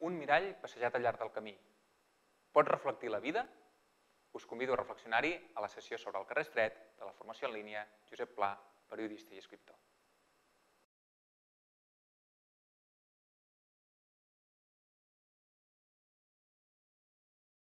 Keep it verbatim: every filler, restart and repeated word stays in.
un mirall passejat al llarg del camí. Pot reflectir la vida? Us convido a reflexionar-hi a la sessió sobre el carrer estret de la formació en línia Josep Pla, periodista i escriptor.